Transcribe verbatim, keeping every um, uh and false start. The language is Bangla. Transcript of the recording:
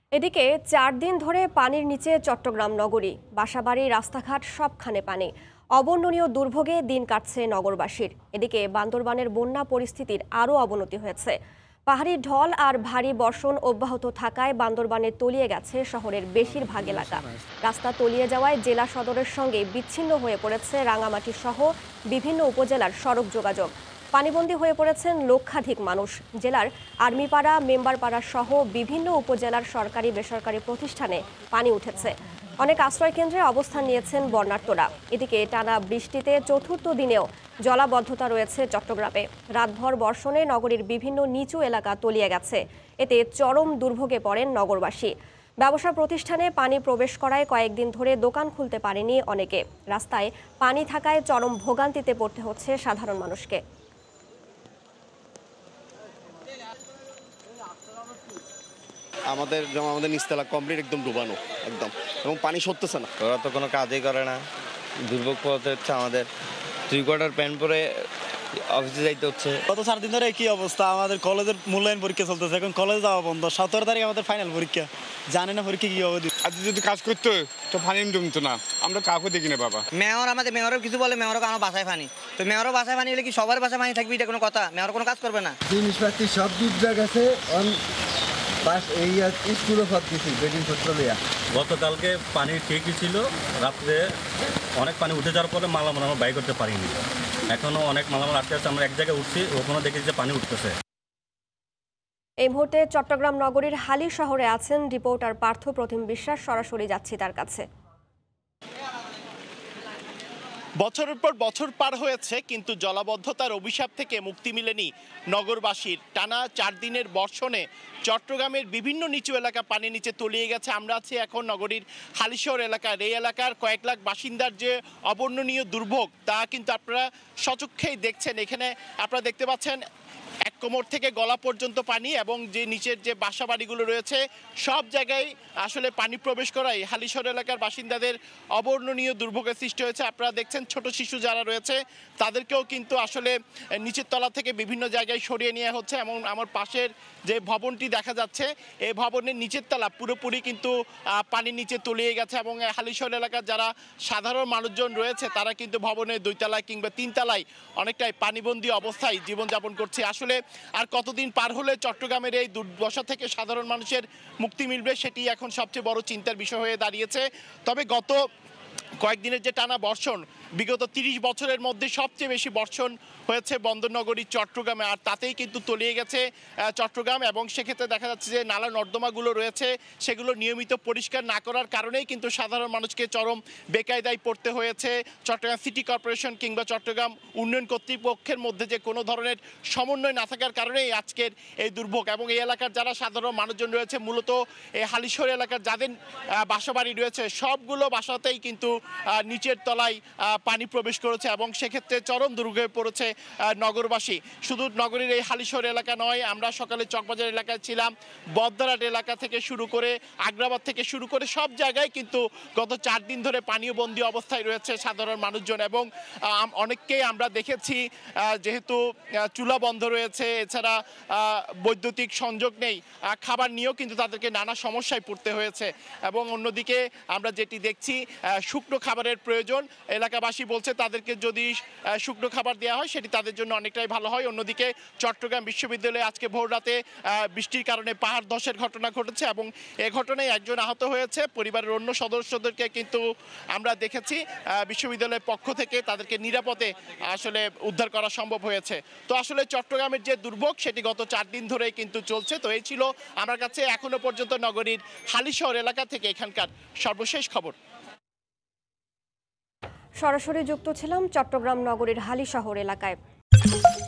এদিকে চার দিন ধরে পানির নিচে চট্টগ্রাম নগরী, বাসাবাড়ি, রাস্তাঘাট সবখানে পানি। অবর্ণনীয় দুর্ভোগে দিন কাটছে নগরবাসীর। এদিকে বান্দরবানের বন্যা পরিস্থিতির আরও অবনতি হয়েছে। পাহাড়ি ঢল আর ভারী বর্ষণ অব্যাহত থাকায় বান্দরবানে তলিয়ে গেছে শহরের বেশিরভাগ এলাকা। রাস্তা তলিয়ে যাওয়ায় জেলা সদরের সঙ্গে বিচ্ছিন্ন হয়ে পড়েছে রাঙামাটি সহ বিভিন্ন উপজেলার সড়ক যোগাযোগ। পানিবন্দী হয়ে পড়েছেন লক্ষাধিক মানুষ। জেলার আর্মিপাড়া, মেম্বারপাড়া সহ বিভিন্ন উপজেলার সরকারি বেসরকারি প্রতিষ্ঠানে পানি উঠেছে। অনেক আশ্রয় কেন্দ্রে অবস্থান নিয়েছেন বন্যার্তরা। এদিকে টানা বৃষ্টিতে চতুর্থ দিনেও জলাবদ্ধতা রয়েছে চট্টগ্রামে। রাতভর বর্ষণে নগরীর বিভিন্ন নিচু এলাকা তলিয়ে গেছে। এতে চরম দুর্ভোগে পড়েন নগরবাসী। ব্যবসা প্রতিষ্ঠানে পানি প্রবেশ করায় কয়েকদিন ধরে দোকান খুলতে পারেনি অনেকে। রাস্তায় পানি থাকায় চরম ভোগান্তিতে পড়তে হচ্ছে সাধারণ মানুষকে। আমাদের যেমন আমাদের নিচতলা কমপ্লিট একদম ডুবানো একদম, এবং পানি সরতেছে না। ওরা তো কোনো কাজই করে না, দুর্ভোগ পোহাতে হচ্ছে আমাদের। থ্রি কোয়ার্টার প্যান্ট পরে অফিসে যাইতে হচ্ছে। গত চার দিন ধরে কি অবস্থা, আমাদের কলেজের মূল্যায়ন পরীক্ষা চলতেছে, এখন কলেজ যাওয়া বন্ধ। সতেরো তারিখ আমাদের ফাইনাল পরীক্ষা, জানি না পরীক্ষা কি হবে। আজ যদি কাজ করতো তো ফানি জমতো না, আমরা কাউকে দেখি না বাবা। মেয়র আমাদের মেয়রের কিছু বলে, মেয়রও আমার বাসায় ফানি, তো মেয়রও বাসায় ফানি হলে কি সবার বাসায় পানি থাকবে? এটা কোনো কথা? মেয়র কোনো কাজ করবে না। জিনিসপাতি সব ডুব গেছে। গতকালকে পানি ঠিকই ছিল, রাত্রে অনেক পানি উঠে যাওয়ার পরে মালামাল আমরা বাই করতে পারিনি। এখনো অনেক মালামাল আটকে আছে। আমরা এক জায়গায় উঠছি, ওখানে দেখি যে পানি উঠতেছে। এই মুহূর্তে চট্টগ্রাম নগরীর হালি শহরে আছেন রিপোর্টার পার্থ প্রতিম বিশ্বাস। সরাসরি যাচ্ছি তার কাছে। বছরের পর বছর পার হয়েছে, কিন্তু জলাবদ্ধতার অভিশাপ থেকে মুক্তি মিলেনি নগরবাসীর। টানা চার দিনের বর্ষণে চট্টগ্রামের বিভিন্ন নিচু এলাকা পানি নিচে তলিয়ে গেছে। আমরা আছি এখন নগরীর হালিশহর এলাকার। এই এলাকার কয়েক লাখ বাসিন্দার যে অবর্ণনীয় দুর্ভোগ তা কিন্তু আপনারা সচক্ষেই দেখছেন। এখানে আপনারা দেখতে পাচ্ছেন এক কোমর থেকে গলা পর্যন্ত পানি, এবং যে নিচের যে বাসা বাড়িগুলো রয়েছে সব জায়গায় আসলে পানি প্রবেশ করায় হালিশহর এলাকার বাসিন্দাদের অবর্ণনীয় দুর্ভোগের সৃষ্টি হয়েছে। আপনারা দেখছেন ছোট শিশু যারা রয়েছে তাদেরকেও কিন্তু আসলে নিচের তলা থেকে বিভিন্ন জায়গায় সরিয়ে নেওয়া হচ্ছে। এবং আমার পাশের যে ভবনটি দেখা যাচ্ছে, এই ভবনের নিচের তলা পুরোপুরি কিন্তু পানির নিচে তলিয়ে গেছে। এবং হালিশহর এলাকার যারা সাধারণ মানুষজন রয়েছে তারা কিন্তু ভবনের দুইতলায় কিংবা তিনতলায় অনেকটাই পানিবন্দী অবস্থায় জীবনযাপন করছে। আসলে আর কতদিন পার হলে চট্টগ্রামের এই দুর্দশা থেকে সাধারণ মানুষের মুক্তি মিলবে, সেটি এখন সবচেয়ে বড় চিন্তার বিষয় হয়ে দাঁড়িয়েছে। তবে গত কয়েকদিনের যে টানা বর্ষণ, বিগত তিরিশ বছরের মধ্যে সবচেয়ে বেশি বর্ষণ হয়েছে বন্দরনগরী চট্টগ্রামে, আর তাতেই কিন্তু তলিয়ে গেছে চট্টগ্রাম। এবং সেক্ষেত্রে দেখা যাচ্ছে যে নালা নর্দমাগুলো রয়েছে সেগুলো নিয়মিত পরিষ্কার না করার কারণেই কিন্তু সাধারণ মানুষকে চরম বেকায়দায় পড়তে হয়েছে। চট্টগ্রাম সিটি কর্পোরেশন কিংবা চট্টগ্রাম উন্নয়ন কর্তৃপক্ষের মধ্যে যে কোনো ধরনের সমন্বয় না থাকার কারণেই আজকের এই দুর্ভোগ। এবং এই এলাকার যারা সাধারণ মানুষজন রয়েছে, মূলত এই হালিশহর এলাকার যাদের বাসাবাড়ি রয়েছে সবগুলো বাসাতেই কিন্তু নিচের তলায় পানি প্রবেশ করেছে, এবং সেক্ষেত্রে চরম দুর্ভোগে পড়েছে নগরবাসী। শুধু নগরীর এই হালিশহর এলাকা নয়, আমরা সকালে চকবাজার এলাকায় ছিলাম, বদ্দারহাট এলাকা থেকে শুরু করে আগ্রাবাদ থেকে শুরু করে সব জায়গায় কিন্তু গত চার দিন ধরে পানীয় বন্দী অবস্থায় রয়েছে সাধারণ মানুষজন। এবং অনেককেই আমরা দেখেছি, যেহেতু চুলা বন্ধ রয়েছে, এছাড়া বৈদ্যুতিক সংযোগ নেই, খাবার নিয়েও কিন্তু তাদেরকে নানা সমস্যায় পড়তে হয়েছে। এবং অন্যদিকে আমরা যেটি দেখছি, শুকনো খাবারের প্রয়োজন। এলাকাবাসী বলছে তাদেরকে যদি শুকনো খাবার দেওয়া হয় সেটি তাদের জন্য অনেকটাই ভালো হয়। অন্যদিকে চট্টগ্রাম বিশ্ববিদ্যালয়ে আজকে ভোর রাতে বৃষ্টির কারণে পাহাড় ধসের ঘটনা ঘটেছে, এবং এ ঘটনায় একজন আহত হয়েছে। পরিবারের অন্য সদস্যদেরকে কিন্তু আমরা দেখেছি বিশ্ববিদ্যালয়ের পক্ষ থেকে তাদেরকে নিরাপদে আসলে উদ্ধার করা সম্ভব হয়েছে। তো আসলে চট্টগ্রামের যে দুর্ভোগ সেটি গত চার দিন ধরেই কিন্তু চলছে। তো এই ছিল আমার কাছে এখনো পর্যন্ত নগরীর হালিশহর এলাকা থেকে এখানকার সর্বশেষ খবর। সরাসরি যুক্ত ছিলাম চট্টগ্রাম নগরীর হালিশহর এলাকায়।